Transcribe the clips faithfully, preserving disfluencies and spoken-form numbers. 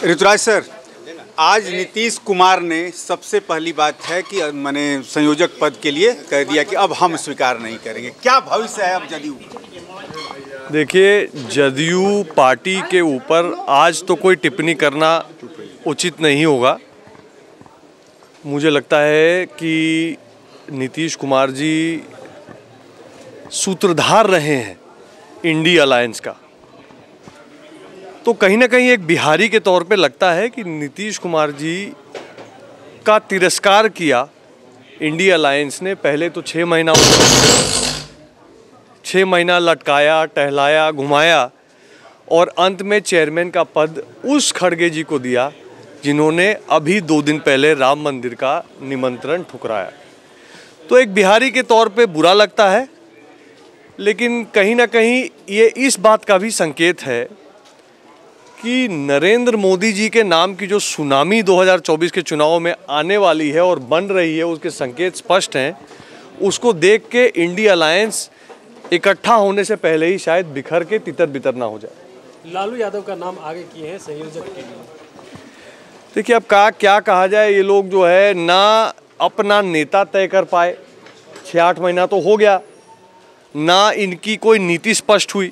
Rituraj sir, आज नीतीश कुमार ने सबसे पहली बात है कि मैंने संयोजक पद के लिए कह दिया कि अब हम स्वीकार नहीं करेंगे। क्या भविष्य है अब जदयू? देखिए, जदयू पार्टी के ऊपर आज तो कोई टिप्पणी करना उचित नहीं होगा। मुझे लगता है कि नीतीश कुमार जी सूत्रधार रहे हैं इंडी अलायंस का, तो कहीं ना कहीं एक बिहारी के तौर पे लगता है कि नीतीश कुमार जी का तिरस्कार किया इंडी अलायंस ने। पहले तो छः महीना छः महीना लटकाया, टहलाया, घुमाया और अंत में चेयरमैन का पद उस खड़गे जी को दिया जिन्होंने अभी दो दिन पहले राम मंदिर का निमंत्रण ठुकराया। तो एक बिहारी के तौर पे बुरा लगता है, लेकिन कहीं ना कहीं ये इस बात का भी संकेत है कि नरेंद्र मोदी जी के नाम की जो सुनामी दो हज़ार चौबीस के चुनाव में आने वाली है और बन रही है, उसके संकेत स्पष्ट हैं। उसको देख के इंडी अलायंस इकट्ठा होने से पहले ही शायद बिखर के तितर बितर ना हो जाए। लालू यादव का नाम आगे किए हैं संयोजक के लिए। देखिए, अब का क्या कहा जाए, ये लोग जो है ना अपना नेता तय कर पाए, छः आठ महीना तो हो गया, ना इनकी कोई नीति स्पष्ट हुई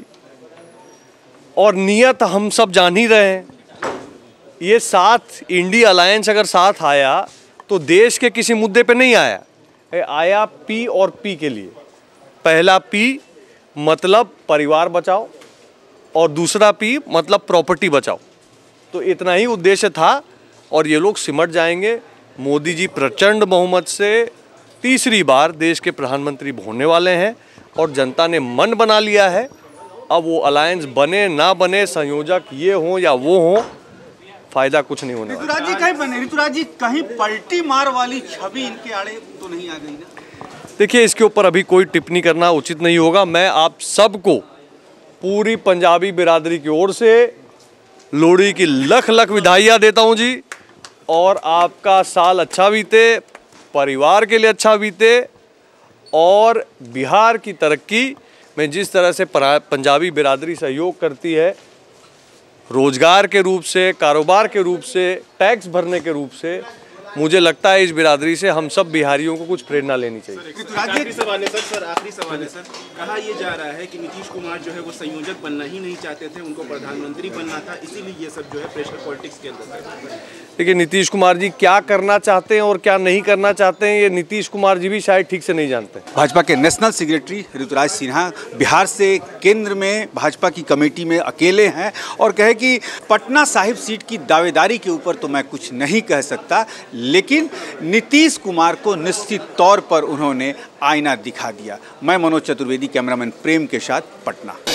और नियत हम सब जान ही रहे हैं। ये साथ इंडी अलायंस अगर साथ आया तो देश के किसी मुद्दे पे नहीं आया, आया पी और पी के लिए। पहला पी मतलब परिवार बचाओ और दूसरा पी मतलब प्रॉपर्टी बचाओ। तो इतना ही उद्देश्य था और ये लोग सिमट जाएंगे। मोदी जी प्रचंड बहुमत से तीसरी बार देश के प्रधानमंत्री होने वाले हैं और जनता ने मन बना लिया है। अब वो अलायंस बने ना बने, संयोजक ये हो या वो हो, फायदा कुछ नहीं होने वाला। ऋतुराज जी कहीं बने, ऋतुराज जी कहीं पलटी मार वाली छवि इनके आड़े तो नहीं आ गई ना? देखिए, इसके ऊपर अभी कोई टिप्पणी करना उचित नहीं होगा। मैं आप सबको पूरी पंजाबी बिरादरी की ओर से लोहड़ी की लख लख बधाइयाँ देता हूँ जी, और आपका साल अच्छा बीते, परिवार के लिए अच्छा बीते और बिहार की तरक्की में जिस तरह से पंजाबी बिरादरी सहयोग करती है, रोजगार के रूप से, कारोबार के रूप से, टैक्स भरने के रूप से, मुझे लगता है इस बिरादरी से हम सब बिहारियों को कुछ प्रेरणा लेनी चाहिए। आखिरी सवाल है सर सर आखिरी सवाल है सर कहा यह जा रहा है कि नीतीश कुमार जो है वो संयोजक बनना ही नहीं चाहते थे, उनको प्रधानमंत्री बनना था, इसीलिए ये सब जो है प्रेशर पॉलिटिक्स के अंदर। देखिए, नीतीश कुमार जी क्या करना चाहते हैं और क्या नहीं करना चाहते हैं, ये नीतीश कुमार जी भी शायद ठीक से नहीं जानते। भाजपा के नेशनल सेक्रेटरी ऋतुराज सिन्हा बिहार से केंद्र में भाजपा की कमेटी में अकेले हैं और कहे कि पटना साहिब सीट की दावेदारी के ऊपर तो मैं कुछ नहीं कह सकता, लेकिन नीतीश कुमार को निश्चित तौर पर उन्होंने आईना दिखा दिया। मैं मनोज चतुर्वेदी, कैमरामैन प्रेम के साथ, पटना।